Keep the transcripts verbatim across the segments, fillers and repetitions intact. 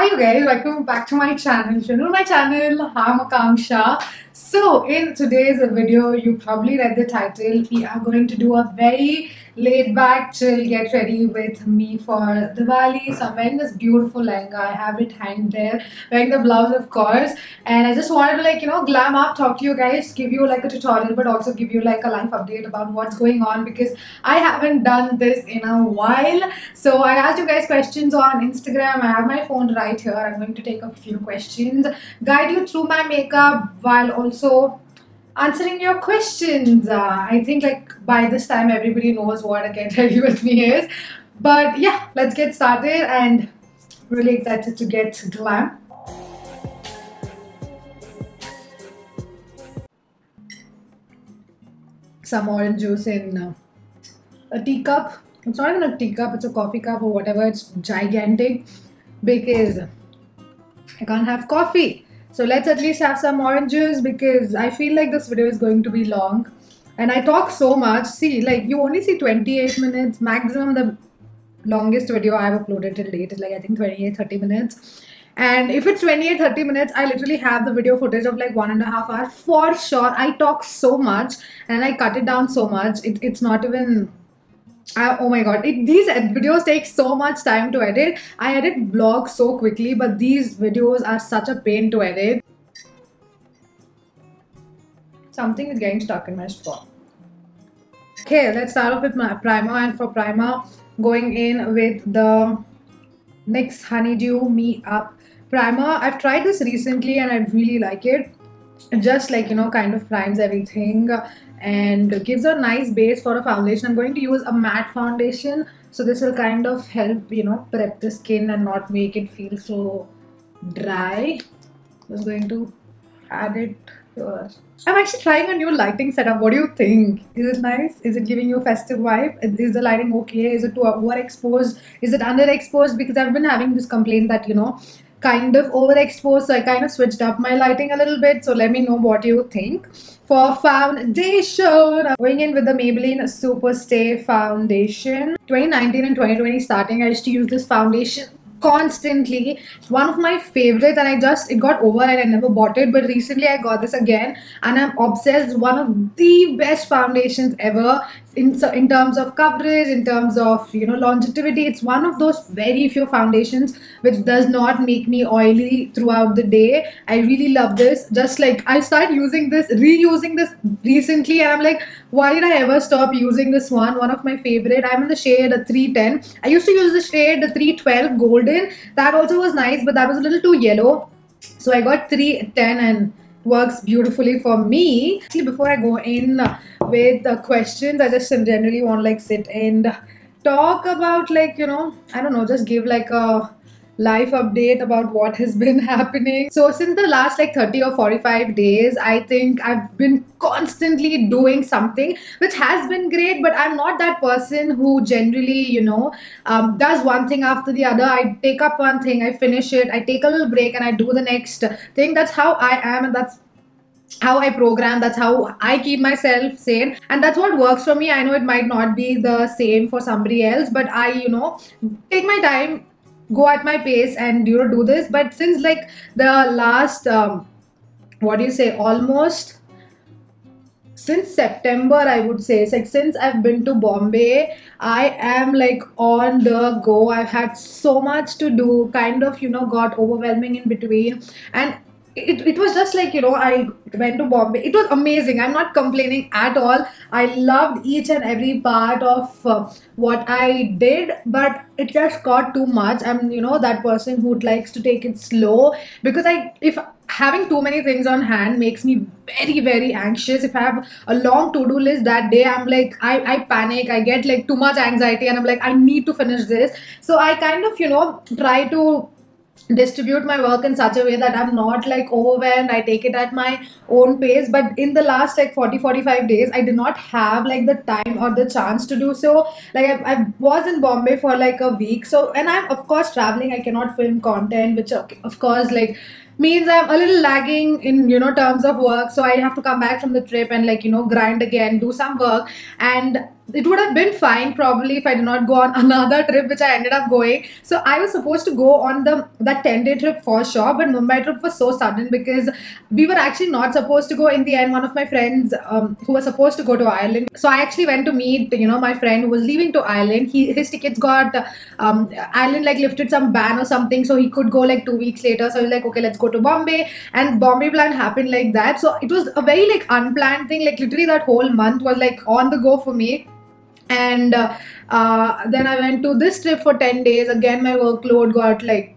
Hi you guys, welcome back to my channel. If you're new to my channel, I'm Akanksha. So in today's video, you probably read the title. We are going to do a very laid back, chill, get ready with me for Diwali. So I'm wearing this beautiful lehenga. I have it hanged there. Wearing the blouse, of course. And I just wanted to, like, you know, glam up, talk to you guys, give you like a tutorial, but also give you like a life update about what's going on, because I haven't done this in a while. So I asked you guys questions on Instagram. I have my phone right here. I'm going to take a few questions, guide you through my makeup while also answering your questions. Uh, I think like by this time everybody knows what a get ready with me is. But yeah, let's get started, and really excited to get glam. Some orange juice in uh, a teacup. It's not even a teacup, it's a coffee cup or whatever. It's gigantic because I can't have coffee. So let's at least have some orange juice, because I feel like this video is going to be long and I talk so much. See, like you only see twenty-eight minutes maximum. The longest video I've uploaded till date is like I think twenty-eight thirty minutes. And if it's twenty-eight thirty minutes, I literally have the video footage of like one and a half hour for sure. I talk so much and I cut it down so much. It, it's not even... Uh, oh my god, it, these videos take so much time to edit. I edit vlogs so quickly, but these videos are such a pain to edit. Something is getting stuck in my straw. Okay, let's start off with my primer. And for primer, going in with the NYX Honeydew Me Up primer. I've tried this recently and I really like it. It just, like, you know, kind of primes everything and gives a nice base for a foundation. I'm going to use a matte foundation, so this will kind of help, you know, prep the skin and not make it feel so dry. I'm just going to add it here. I'm actually trying a new lighting setup. What do you think? Is it nice? Is it giving you a festive vibe? Is the lighting okay? Is it too overexposed? Is it underexposed? Because I've been having this complaint that, you know, kind of overexposed, so I kind of switched up my lighting a little bit. So let me know what you think. For foundation, I'm going in with the Maybelline Super Stay foundation. twenty nineteen and twenty twenty starting, I used to use this foundation constantly. It's one of my favorites, and I just, it got over and I never bought it, but recently I got this again and I'm obsessed. One of the best foundations ever in, in terms of coverage, in terms of, you know, longevity. It's one of those very few foundations which does not make me oily throughout the day. I really love this. Just like I started using this, reusing this recently, and I'm like, why did I ever stop using this one? One of my favorite. I'm in the shade three ten. I used to use the shade three twelve Golden. That also was nice, but that was a little too yellow. So I got three ten and works beautifully for me. Actually, before I go in with the questions, I just generally want to like sit and talk about, like, you know, I don't know, just give like a life update about what has been happening. So since the last like thirty or forty-five days, I think I've been constantly doing something, which has been great, but I'm not that person who generally, you know, um, does one thing after the other. I take up one thing, I finish it, I take a little break and I do the next thing. That's how I am, and that's how I program. That's how I keep myself sane, and that's what works for me. I know it might not be the same for somebody else, but I, you know, take my time, go at my pace, and, you know, do this. But since like the last um, what do you say almost since September, I would say, it's like since I've been to Bombay, I am like on the go. I've had so much to do, kind of, you know, got overwhelming in between, and It, it was just like, you know, I went to Bombay. It was amazing. I'm not complaining at all. I loved each and every part of uh, what I did, but it just got too much. I'm, you know, that person who likes to take it slow, because I, if having too many things on hand makes me very, very anxious. If I have a long to-do list that day, I'm like, I, I panic. I get like too much anxiety and I'm like, I need to finish this. So I kind of, you know, try to distribute my work in such a way that I'm not like overwhelmed. I take it at my own pace. But in the last like forty forty-five days, I did not have like the time or the chance to do so. Like I, I was in Bombay for like a week, so, and I'm of course traveling, I cannot film content, which of course like means I'm a little lagging in, you know, terms of work. So I have to come back from the trip and like, you know, grind again, do some work. And it would have been fine probably if I did not go on another trip, which I ended up going. So I was supposed to go on the that ten day trip for sure, but Mumbai trip was so sudden because we were actually not supposed to go. In the end, one of my friends um, who was supposed to go to Ireland, so I actually went to meet, you know, my friend who was leaving to Ireland. He his tickets got um, Ireland like lifted some ban or something, so he could go like two weeks later. So he was like, okay, let's go to Bombay, and Bombay plan happened like that. So it was a very like unplanned thing. Like literally that whole month was like on the go for me. And uh, uh, then I went to this trip for ten days. Again, my workload got like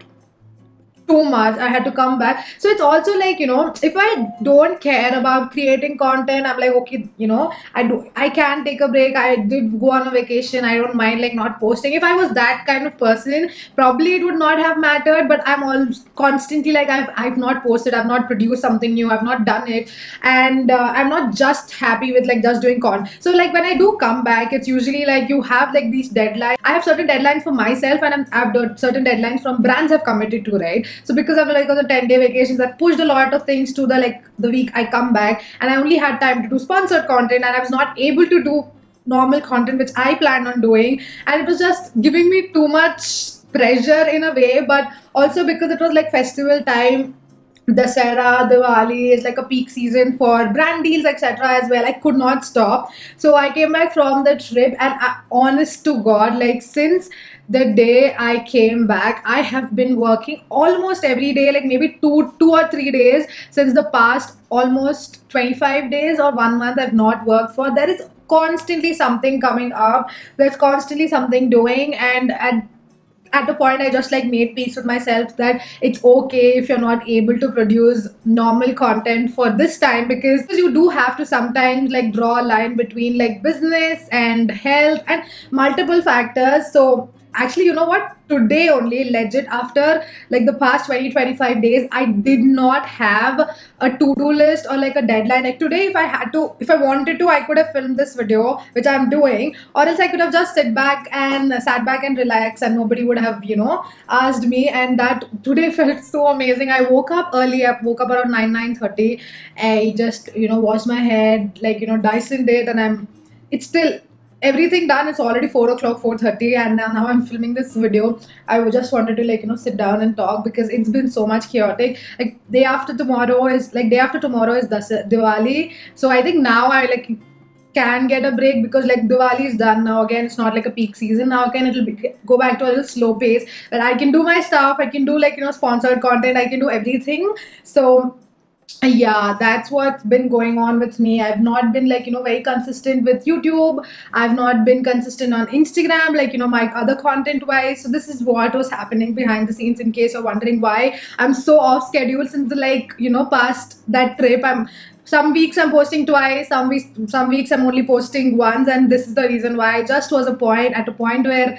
too much. I had to come back. So it's also like, you know, if I don't care about creating content, I'm like, okay, you know, I do, I can take a break. I did go on a vacation. I don't mind like not posting. If I was that kind of person, probably it would not have mattered. But I'm all constantly like, I've, I've not posted, I've not produced something new, I've not done it. And uh, I'm not just happy with like just doing content. So like when I do come back, it's usually like you have like these deadlines. I have certain deadlines for myself, and I'm, I've done certain deadlines from brands I've committed to, right? So because of like on the ten day vacations, I've pushed a lot of things to the like the week I come back, and I only had time to do sponsored content, and I was not able to do normal content which I planned on doing, and it was just giving me too much pressure in a way. But also because it was like festival time, Dasara, Diwali is like a peak season for brand deals, et cetera as well. I could not stop. So I came back from the trip, and I, honest to God, like since the day I came back, I have been working almost every day, like maybe two, two or three days since the past almost twenty-five days or one month I've not worked for. There is constantly something coming up. There's constantly something doing, and at at the point I just like made peace with myself that it's okay if you're not able to produce normal content for this time, because you do have to sometimes like draw a line between like business and health and multiple factors. So actually, you know what, today only, legit, after like the past twenty to twenty-five days, I did not have a to-do list or like a deadline. Like today, if I had to, if I wanted to, I could have filmed this video, which I'm doing, or else I could have just sit back and uh, sat back and relax, and nobody would have, you know, asked me. And that today felt so amazing. I woke up early. I woke up around nine, nine thirty. I just, you know, washed my head, like, you know, Dyson did, and I'm, it's still, everything done. It's already four o'clock, four thirty, and now, now I'm filming this video. I just wanted to like, you know, sit down and talk because it's been so much chaotic. Like day after tomorrow is like day after tomorrow is Das Diwali. So I think now I like can get a break because like Diwali is done now. Again, it's not like a peak season now. Again, it'll be, go back to a little slow pace, but I can do my stuff. I can do like, you know, sponsored content. I can do everything. So yeah, that's what's been going on with me. I've not been like, you know, very consistent with YouTube. I've not been consistent on Instagram, like, you know, my other content wise. So this is what was happening behind the scenes, in case you're wondering why I'm so off schedule since the like, you know, past that trip. I'm some weeks I'm posting twice, some weeks some weeks I'm only posting once, and this is the reason why. I just was a point at a point where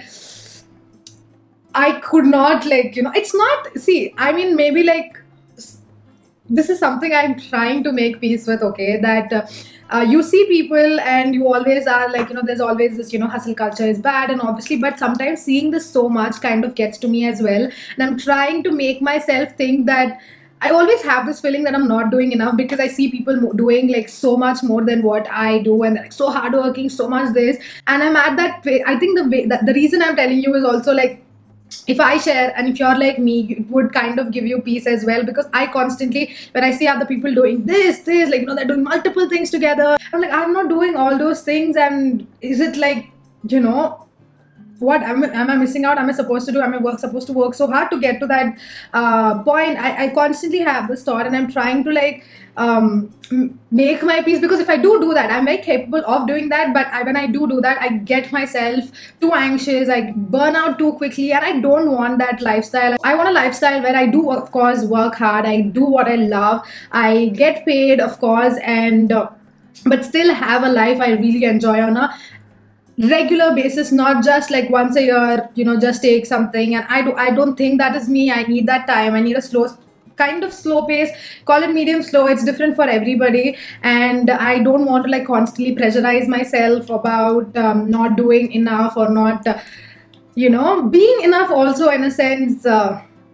I could not like, you know, it's not, see, I mean, maybe like this is something I'm trying to make peace with, okay, that uh, uh, you see people and you always are like, you know, there's always this, you know, hustle culture is bad, and obviously, but sometimes seeing this so much kind of gets to me as well, and I'm trying to make myself think that I always have this feeling that I'm not doing enough because I see people doing like so much more than what I do, and like so hardworking, so much this, and I'm at that way. I think the way that the reason I'm telling you is also like, if I share and if you're like me, it would kind of give you peace as well, because I constantly, when I see other people doing this, this, like, you know, they're doing multiple things together, I'm like, I'm not doing all those things, and is it like, you know, what am, am I missing out? Am I supposed to do? Am I work supposed to work so hard to get to that uh, point? I, I constantly have this thought, and I'm trying to like um, make my peace, because if I do do that, I'm very capable of doing that. But I, when I do do that, I get myself too anxious. I burn out too quickly, and I don't want that lifestyle. I want a lifestyle where I do, of course, work hard. I do what I love. I get paid, of course, and uh, but still have a life I really enjoy on a regular basis, not just like once a year, you know, just take something. And I do I don't think that is me. I need that time. I need a slow, kind of slow pace, call it medium slow, it's different for everybody, and I don't want to like constantly pressurize myself about um, not doing enough or not uh, you know, being enough also, in a sense. uh,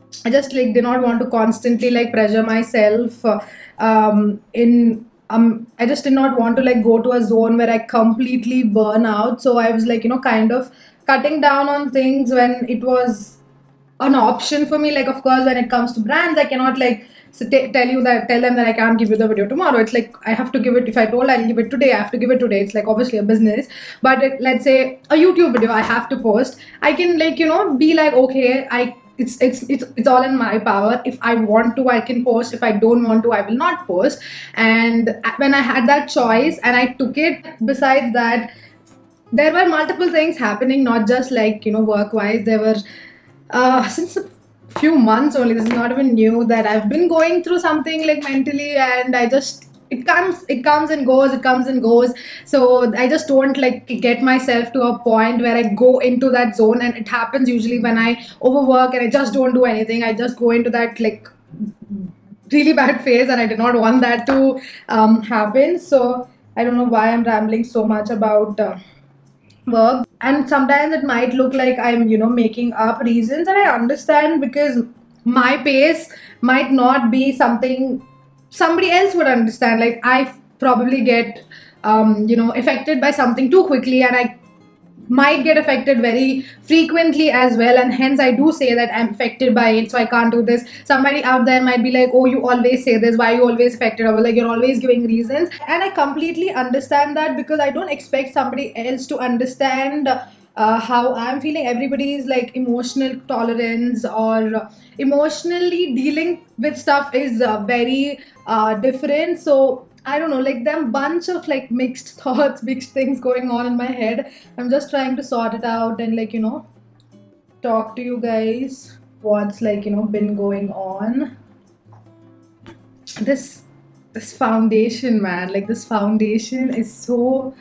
I just like did not want to constantly like pressure myself uh, um, in um I just did not want to like go to a zone where I completely burn out. So I was like, you know, kind of cutting down on things when it was an option for me. Like, of course, when it comes to brands, I cannot like so t- tell you that tell them that I can't give you the video tomorrow. It's like I have to give it. If I told I'll give it today, I have to give it today. It's like obviously a business. But it, let's say a YouTube video I have to post, I can like, you know, be like, okay, I it's it's it's it's all in my power. If I want to, I can post. If I don't want to, I will not post. And when I had that choice and I took it, besides that, there were multiple things happening, not just like, you know, work wise. There were uh since a few months only, this is not even new, that I've been going through something like mentally, and I just it comes it comes and goes, it comes and goes. So I just don't like get myself to a point where I go into that zone. And it happens usually when I overwork and I just don't do anything. I just go into that like really bad phase, and I did not want that to um, happen. So I don't know why I'm rambling so much about uh, work. And sometimes it might look like I'm, you know, making up reasons, and I understand, because my pace might not be something somebody else would understand. Like I probably get um, you know, affected by something too quickly, and I might get affected very frequently as well, and hence I do say that I'm affected by it, so I can't do this. Somebody out there might be like, oh, you always say this, why are you always affected, or like you're always giving reasons. And I completely understand that, because I don't expect somebody else to understand uh, how I'm feeling. Everybody is like emotional tolerance or emotionally dealing with stuff is uh, very uh, different. So I don't know, like them bunch of like mixed thoughts, mixed things going on in my head. I'm just trying to sort it out and like, you know, talk to you guys what's like, you know, been going on. This this foundation, man, like this foundation is so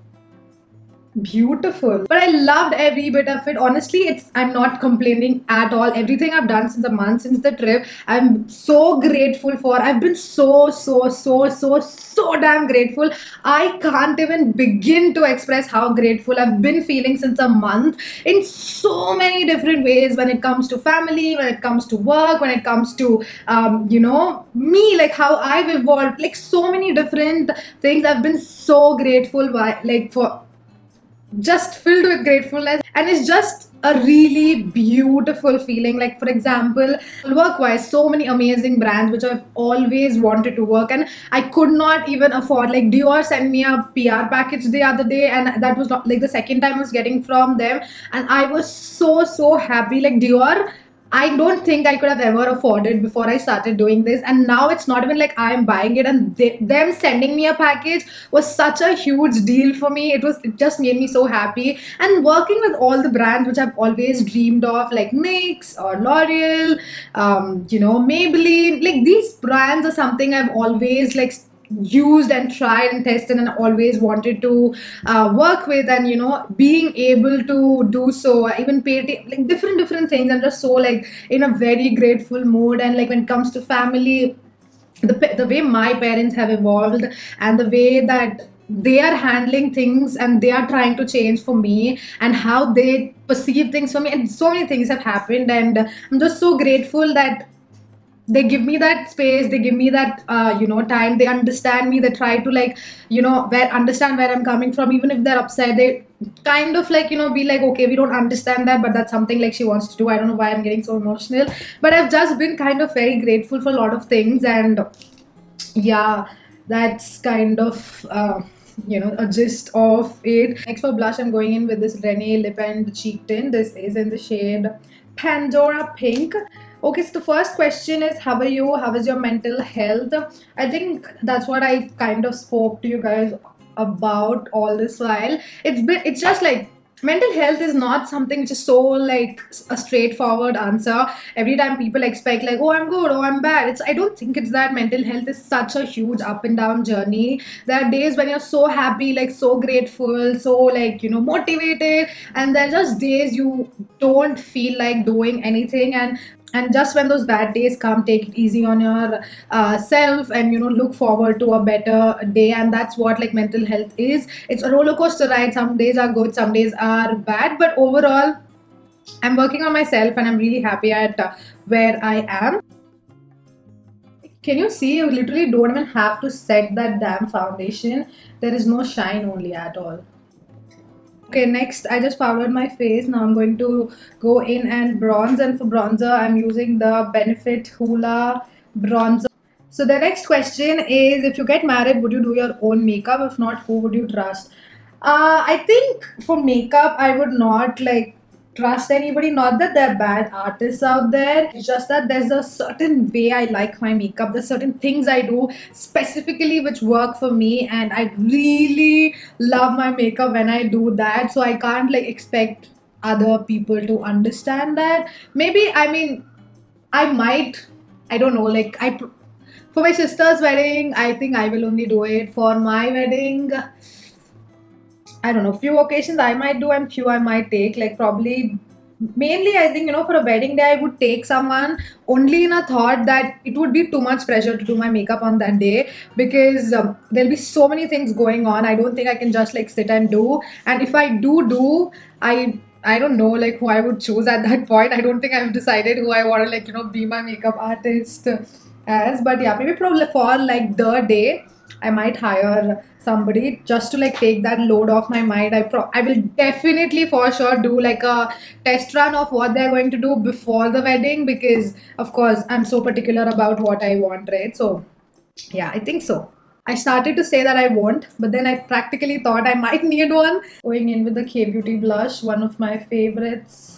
beautiful, but I loved every bit of it. Honestly, it's I'm not complaining at all. Everything I've done since a month, since the trip, I'm so grateful for. I've been so so so so so damn grateful. I can't even begin to express how grateful I've been feeling since a month, in so many different ways. When it comes to family, when it comes to work, when it comes to um, you know, me, like how I've evolved, like so many different things. I've been so grateful by like for just filled with gratefulness, and it's just a really beautiful feeling. Like for example, work wise, so many amazing brands which I've always wanted to work, and I could not even afford. Like Dior sent me a P R package the other day, and that was not like the second time I was getting from them, and I was so so happy. Like Dior, I don't think I could have ever afforded before I started doing this, and now it's not even like I'm buying it, and they, them sending me a package was such a huge deal for me. It was it just made me so happy. And working with all the brands which I've always dreamed of, like NYX or L'Oreal, um, you know, Maybelline, like these brands are something I've always like used and tried and tested and always wanted to uh, work with. And you know, being able to do so, even pay like different different things, I'm just so like in a very grateful mood. And like when it comes to family, the, the way my parents have evolved, and the way that they are handling things and they are trying to change for me, and how they perceive things for me, and so many things have happened. And I'm just so grateful that they give me that space, they give me that uh, you know, time. They understand me, they try to like, you know, where understand where I'm coming from. Even if they're upset, they kind of like, you know, be like, okay, we don't understand that, but that's something like she wants to do. I don't know why I'm getting so emotional, but I've just been kind of very grateful for a lot of things. And yeah, that's kind of uh, you know, a gist of it. Next for blush, I'm going in with this Rene Lip and Cheek Tint. This is in the shade Pandora Pink. Okay, so the first question is, how are you? How is your mental health? I think that's what I kind of spoke to you guys about all this while. It's been, it's just like, mental health is not something which is so like a straightforward answer. Every time people expect like, oh, I'm good, oh, I'm bad. It's, I don't think it's that. Mental health is such a huge up and down journey. There are days when you're so happy, like so grateful, so like, you know, motivated, and there are just days you don't feel like doing anything. And and just when those bad days come, take it easy on your uh, self, and you know, look forward to a better day. And that's what like mental health is. It's a roller coaster ride. Some days are good, some days are bad, but overall I'm working on myself, and I'm really happy at uh, where I am. Can you see? You literally don't even have to set that damn foundation. There is no shine only at all. Okay, next I just powdered my face. Now I'm going to go in and bronze, and for bronzer I'm using the Benefit Hoola bronzer. So the next question is, if you get married, would you do your own makeup? If not, who would you trust? Uh, I think for makeup I would not like trust anybody. Not that there are bad artists out there, it's just that there's a certain way I like my makeup. There's certain things I do specifically which work for me, and I really love my makeup when I do that. So I can't like expect other people to understand that. Maybe, I mean, I might, I don't know, like I for my sister's wedding I think I will only do it. For my wedding, I don't know, few occasions I might do and few I might take. Like probably, mainly I think, you know, for a wedding day I would take someone only in a thought that it would be too much pressure to do my makeup on that day, because um, there'll be so many things going on. I don't think I can just like sit and do. And if I do do, I I don't know like who I would choose at that point. I don't think I've decided who I want to like, you know, be my makeup artist as. But yeah, maybe probably for like the day I might hire somebody just to like take that load off my mind. I pro I will definitely for sure do like a test run of what they're going to do before the wedding, because of course I'm so particular about what I want, right? So yeah, I think so. I started to say that I won't, but then I practically thought I might need one. Going in with the K Beauty blush, one of my favorites.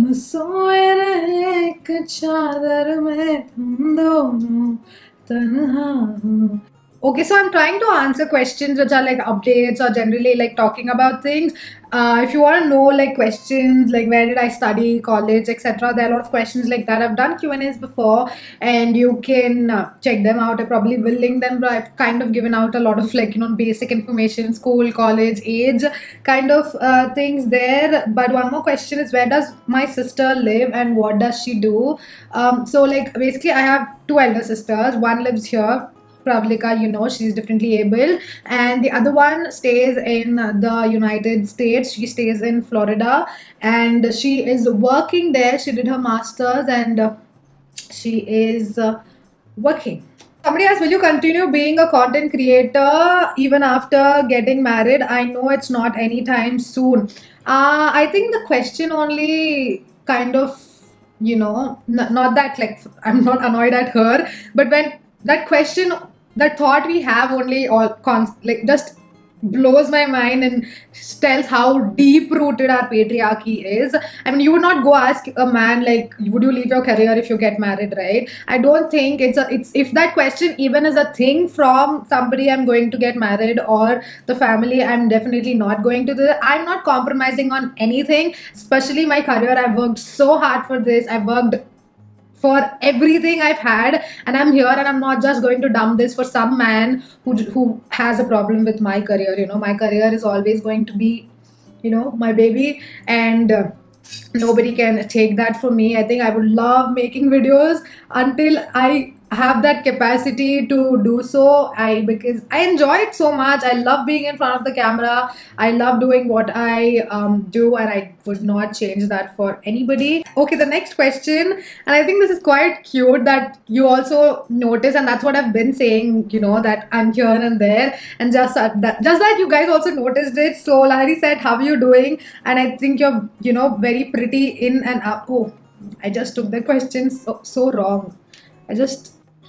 Okay, so I'm trying to answer questions which are like updates or generally like talking about things. Uh, if you want to know like questions like where did I study, college, et cetera, there are a lot of questions like that. I've done Q and A's before, and you can uh, check them out. I probably will link them, but I've kind of given out a lot of like, you know, basic information, school, college, age kind of uh, things there. But one more question is, where does my sister live and what does she do? Um, so like basically I have two elder sisters. One lives here, Pravlika, you know, she's differently able, and the other one stays in the United States. She stays in Florida, and she is working there. She did her master's, and uh, she is uh, working. Somebody asked, will you continue being a content creator even after getting married? I know it's not anytime soon. Uh, I think the question only kind of, you know, not that like I'm not annoyed at her, but when that question, that thought we have only all cons like just blows my mind and tells how deep rooted our patriarchy is. I mean, you would not go ask a man like, would you leave your career if you get married, right? I don't think it's a it's if that question even is a thing from somebody I'm going to get married or the family, I'm definitely not going to do that. I'm not compromising on anything, especially my career. I've worked so hard for this. I've worked for everything I've had, and I'm here, and I'm not just going to dump this for some man who who has a problem with my career. You know, my career is always going to be, you know, my baby, and uh, nobody can take that from me. I think I would love making videos until I have that capacity to do so. I because I enjoy it so much. I love being in front of the camera. I love doing what I um, do, and I would not change that for anybody. Okay, the next question, and I think this is quite cute that you also notice, and that's what I've been saying, you know, that I'm here and there, and just that just that you guys also noticed it. So Lahari said, how are you doing? And I think you're, you know, very pretty in and up. Oh, I just took the question so, so wrong. I just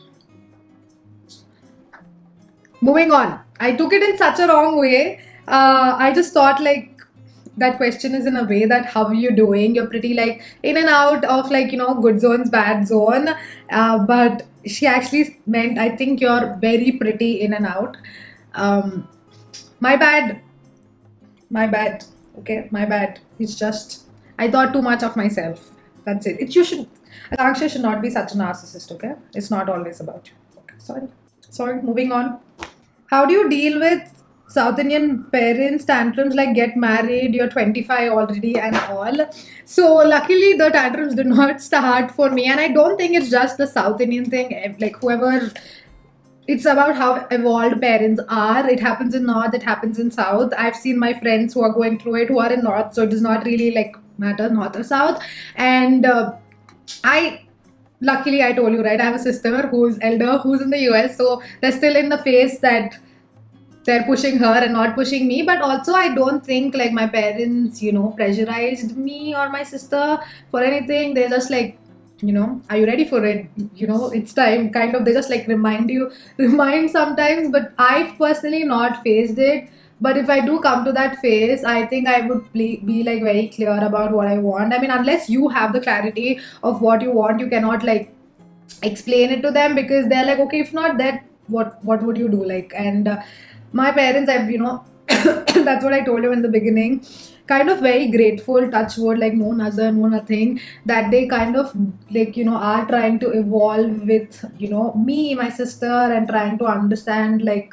Moving on. I took it in such a wrong way. Uh, I just thought like that question is in a way that how are you doing? You're pretty like in and out of like, you know, good zones, bad zone. Uh, but she actually meant, I think you're very pretty in and out. Um, my bad. My bad. Okay, my bad. It's just, I thought too much of myself. That's it. It you should, Akanksha should not be such a narcissist, okay? It's not always about you. Okay, sorry. Sorry, moving on. How do you deal with South Indian parents' tantrums like get married, you're twenty-five already and all? So luckily the tantrums did not start for me, and I don't think it's just the South Indian thing. Like whoever, it's about how evolved parents are. It happens in North, it happens in South. I've seen my friends who are going through it who are in North, so it does not really like matter North or South. And uh, I luckily I told you, right, I have a sister who's elder, who's in the U S, so they're still in the phase that they're pushing her and not pushing me. But also I don't think like my parents, you know, pressurized me or my sister for anything. They're just like, you know, are you ready for it? You know, it's time, kind of. They just like remind you, remind sometimes. But I've personally not faced it. But if I do come to that phase, I think I would be, be like very clear about what I want. I mean, unless you have the clarity of what you want, you cannot like explain it to them, because they're like, okay, if not that, what what would you do? Like, and uh, my parents, I've, you know, that's what I told you in the beginning, kind of very grateful, touch wood, like no nazar, no nothing, that they kind of like, you know, are trying to evolve with, you know, me, my sister, and trying to understand like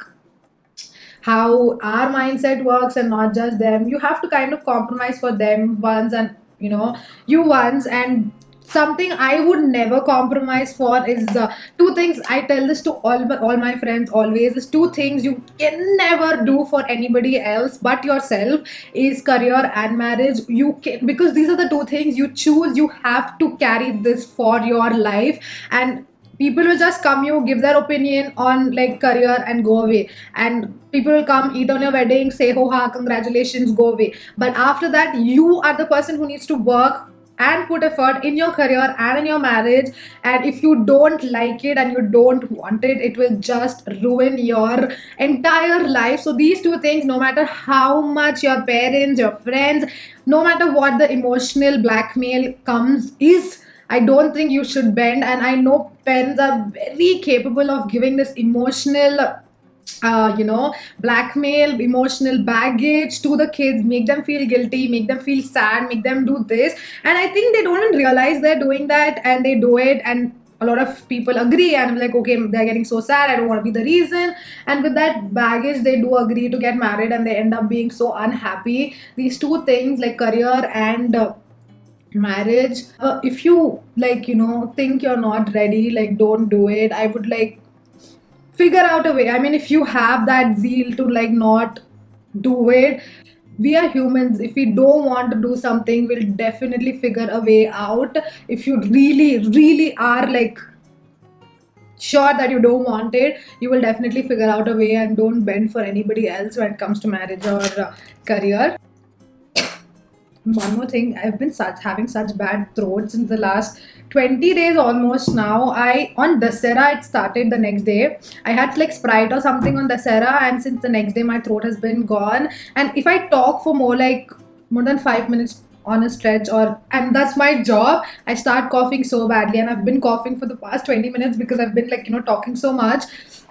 how our mindset works and not just them. You have to kind of compromise for them once, and you know, you once. And something I would never compromise for is uh, two things. I tell this to all my, all my friends always, is two things you can never do for anybody else but yourself, is career and marriage. You can, because these are the two things you choose, you have to carry this for your life. And people will just come, you give their opinion on like career and go away, and people will come, eat on your wedding, say ho ha, congratulations, go away. But after that, you are the person who needs to work and put effort in your career and in your marriage. And if you don't like it and you don't want it, it will just ruin your entire life. So these two things, no matter how much your parents, your friends, no matter what the emotional blackmail comes is, I don't think you should bend. And I know parents are very capable of giving this emotional uh, you know, blackmail, emotional baggage to the kids, make them feel guilty, make them feel sad, make them do this. And I think they don't even realize they're doing that, and they do it. And a lot of people agree, and I'm like, okay, they're getting so sad, I don't want to be the reason. And with that baggage, they do agree to get married, and they end up being so unhappy. These two things, like career and uh, marriage, uh, if you like, you know, think you're not ready, like don't do it. I would like figure out a way. I mean, if you have that zeal to like not do it, we are humans. If we don't want to do something, we'll definitely figure a way out. If you really really are like sure that you don't want it, you will definitely figure out a way. And don't bend for anybody else when it comes to marriage or uh, career. One more thing, I've been such having such bad throat since the last twenty days almost now. I on Dasera, it started the next day. I had like Sprite or something on Dasera, and since the next day my throat has been gone. And if I talk for more like more than five minutes on a stretch, or and that's my job, I start coughing so badly. And I've been coughing for the past twenty minutes because I've been like, you know, talking so much.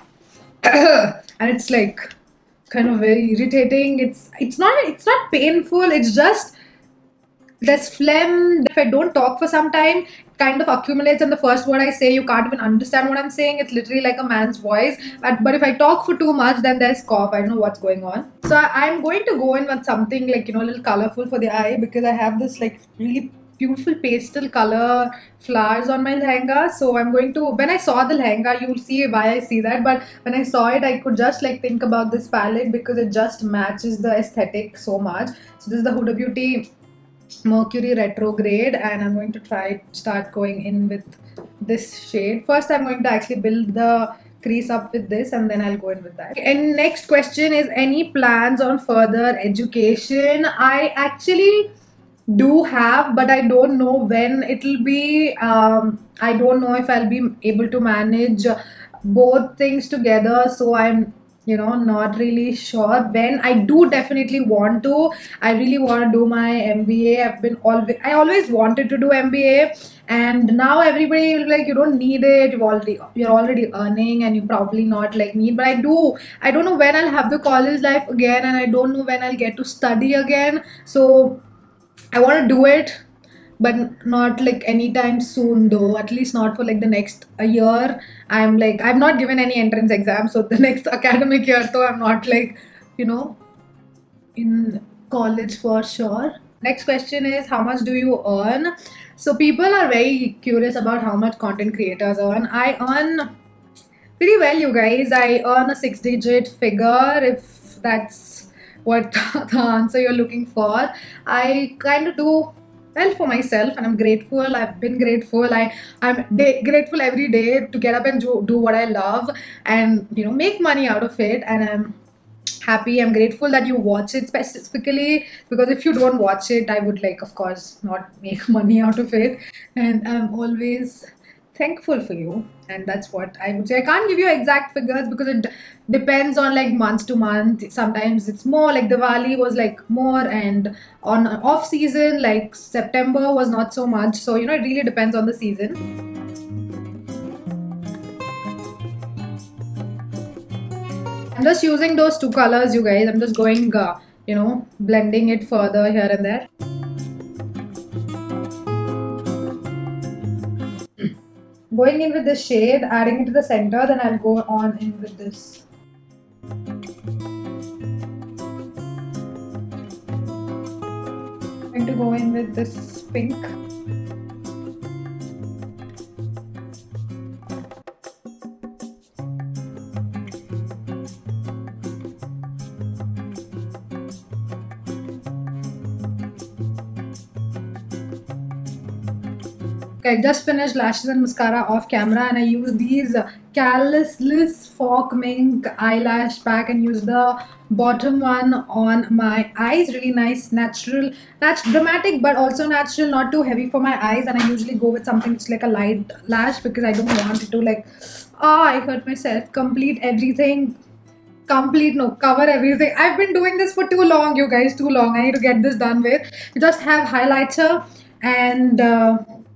And it's like kind of very irritating. It's it's not it's not painful, it's just there's phlegm. If I don't talk for some time, it kind of accumulates, and the first word I say, you can't even understand what I'm saying. It's literally like a man's voice. But, but if I talk for too much, then there's cough. I don't know what's going on. So I, I'm going to go in with something like, you know, a little colorful for the eye, because I have this like really beautiful pastel color flowers on my lehenga. So I'm going to, when I saw the lehenga, you'll see why I see that. But when I saw it, I could just like think about this palette, because it just matches the aesthetic so much. So this is the Huda Beauty Mercury Retrograde, and I'm going to try start going in with this shade. First I'm going to actually build the crease up with this, and then I'll go in with that. And next question is, any plans on further education? I actually do have, but I don't know when it'll be. um, I don't know if I'll be able to manage both things together, so I'm, you know, not really sure when. I do definitely want to. I really want to do my M B A. I've been always I always wanted to do M B A, and now everybody will be like, you don't need it, you've already you're already earning, and you probably not like need. But I do. I don't know when I'll have the college life again, and I don't know when I'll get to study again. So I want to do it, but not like anytime soon though, at least not for like the next a year. I'm like, I've not given any entrance exam, so the next academic year though, I'm not like, you know, in college for sure. Next question is, how much do you earn? So people are very curious about how much content creators earn. I earn pretty well, you guys. I earn a six digit figure, if that's what the answer you're looking for. I kind of do well for myself, and I'm grateful. I've been grateful. I I'm day, grateful every day to get up and do, do what I love, and you know, make money out of it. And I'm happy. I'm grateful that you watch it specifically, because if you don't watch it, I would, like, of course, not make money out of it. And I'm always thankful for you, and that's what I would say. I can't give you exact figures because it depends on, like, month to month. Sometimes it's more, like Diwali was like more, and on off season like September was not so much. So you know, it really depends on the season. I'm just using those two colors, you guys. I'm just going uh, you know, blending it further here and there. Going in with this shade, adding it to the center, then I'll go on in with this. I'm going to go in with this pink. Okay, I just finished lashes and mascara off camera, and I use these uh, Callousness Fork Mink eyelash pack and use the bottom one on my eyes. Really nice, natural, nat dramatic, but also natural, not too heavy for my eyes. And I usually go with something which is like a light lash, because I don't want it to, like, ah, I hurt myself. Complete everything. Complete, no, cover everything. I've been doing this for too long, you guys, too long. I need to get this done with. You just have highlighter and uh,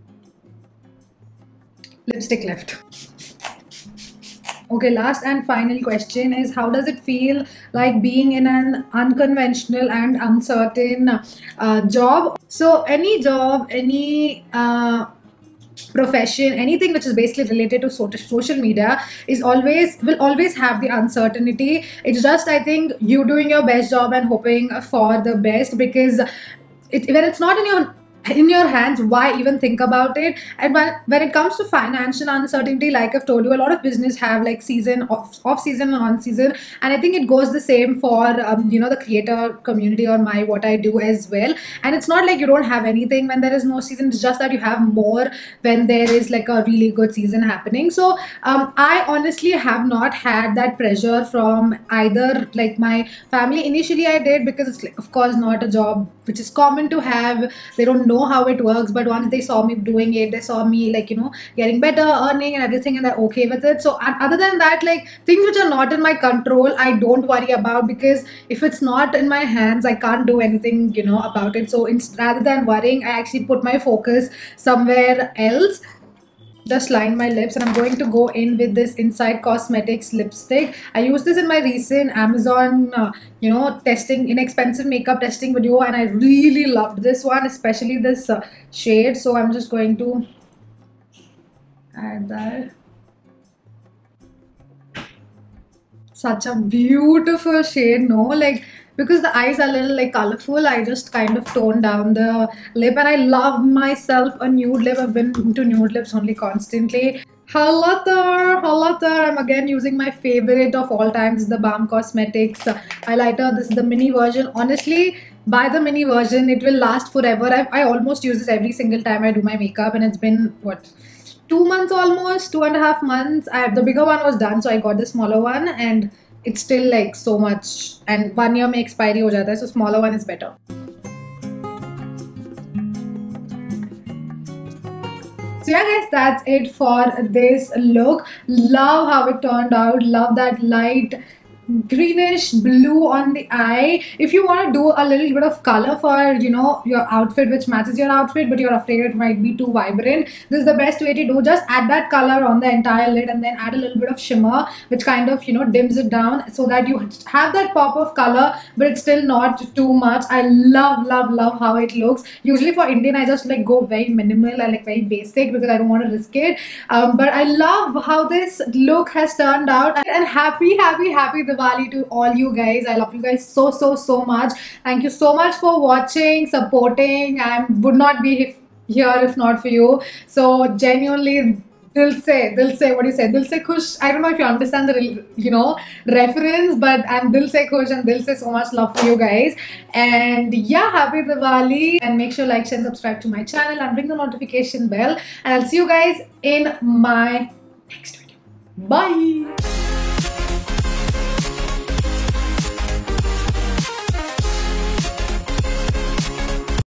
lipstick left. Okay, last and final question is, how does it feel like being in an unconventional and uncertain uh, job? So any job, any uh, profession, anything which is basically related to social media is always, will always have the uncertainty. It's just, I think, you doing your best job and hoping for the best, because it, when it's not in your in your hands, why even think about it? And when, when it comes to financial uncertainty, like I've told you, a lot of business have like season off, off season and on season, and I think it goes the same for um, you know, the creator community or my what I do as well. And it's not like you don't have anything when there is no season, it's just that you have more when there is like a really good season happening. So um, I honestly have not had that pressure from either, like, my family. Initially I did, because it's, like, of course, not a job which is common to have. They don't know how it works, but once they saw me doing it, they saw me, like, you know, getting better, earning and everything, and they're okay with it. So other than that, like, things which are not in my control, I don't worry about, because if it's not in my hands, I can't do anything, you know, about it. So it's, rather than worrying, I actually put my focus somewhere else. Just line my lips, and I'm going to go in with this Inside Cosmetics lipstick. I used this in my recent Amazon uh, you know, testing, inexpensive makeup testing video, and I really loved this one, especially this uh, shade. So I'm just going to add that. Such a beautiful shade, no? Like, because the eyes are a little, like, colorful, I just kind of toned down the lip, and I love myself a nude lip. I've been into nude lips only constantly. Hello there, hello there. I'm again using my favorite of all times, the Balm Cosmetics highlighter. This is the mini version. Honestly, buy the mini version, it will last forever. I, I almost use this every single time I do my makeup, and it's been, what, two months almost, two and a half months. I, the bigger one was done, so I got the smaller one, and it's still, like, so much, and one year mein expiry ho jata hai, so smaller one is better. So yeah guys, that's it for this look. Love how it turned out. Love that light greenish blue on the eye. If you want to do a little bit of color for, you know, your outfit which matches your outfit, but you're afraid it might be too vibrant, this is the best way to do. Just add that color on the entire lid, and then add a little bit of shimmer which kind of, you know, dims it down, so that you have that pop of color, but it's still not too much. I love love love how it looks. Usually for Indian, I just, like, go very minimal and, like, very basic, because I don't want to risk it, um, but I love how this look has turned out. And happy happy happy Diwali to all you guys. I love you guys so so so much. Thank you so much for watching, supporting. I would not be here if not for you. So genuinely, Dil se, dil se, what do you say? Dil se khush. I don't know if you understand the, you know, reference, but I'm dil se khush and dil se so much love for you guys. And yeah, happy Diwali. And make sure like, share, and subscribe to my channel and ring the notification bell. And I'll see you guys in my next video. Bye.